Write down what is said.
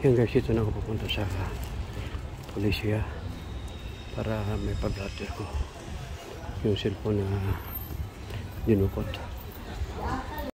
Yan guys, ito na ako pupunta sa pulisya para may pablatter ko yung cellphone na dinukot.